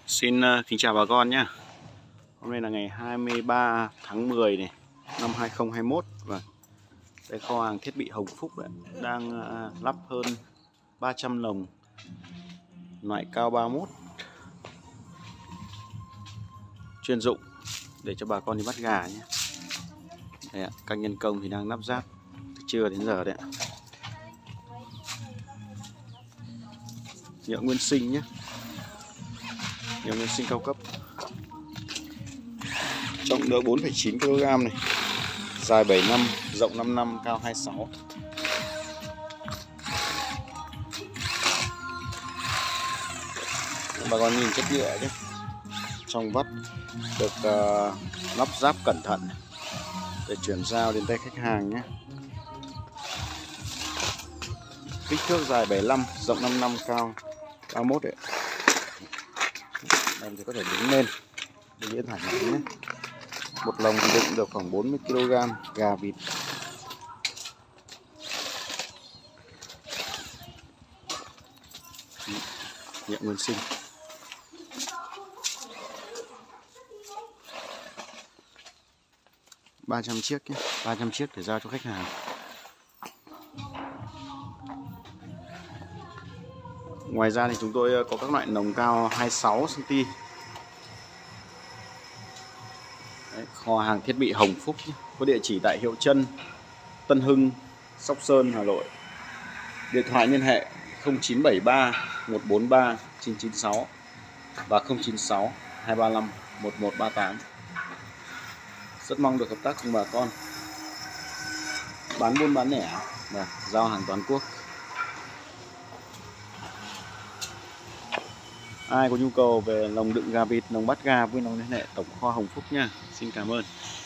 Xin kính chào bà con nhé. Hôm nay là ngày 23 tháng 10 này, năm 2021 và đây kho hàng thiết bị Hồng Phúc đấy, đang lắp hơn 300 lồng loại cao 31 chuyên dụng để cho bà con đi bắt gà nhé. Đây ạ, các nhân công thì đang lắp ráp từ trưa đến giờ đấy ạ. Nhựa nguyên sinh nhé, nhựa nguyên sinh cao cấp, trọng lượng 4,9 kg này, dài 75, rộng 55, cao 26. Bà con nhìn chất nhựa nhé, trong vắt được lắp ráp cẩn thận để chuyển giao đến tay khách hàng nhé. Kích thước dài 75, rộng 55, cao 31 đấy. Lồng thì có thể đứng lên, đứng yên thẳng này nhé. Một lồng thì đựng được khoảng 40 kg gà vịt. Nhựa nguyên sinh. $300 chiếc nhé, 300 chiếc để giao cho khách hàng. Ngoài ra thì chúng tôi có các loại lồng cao 26 cm. Đấy, kho hàng thiết bị Hồng Phúc nhé. Có địa chỉ tại Hiệu Trân, Tân Hưng, Sóc Sơn, Hà Nội. Điện thoại liên hệ 0973 143 996 và 096 235 1138. Rất mong được hợp tác cùng bà con. Bán buôn bán lẻ và giao hàng toàn quốc. Ai có nhu cầu về lồng đựng gà vịt, lồng bắt gà, vui lòng liên hệ tổng kho Hồng Phúc nha. Xin cảm ơn.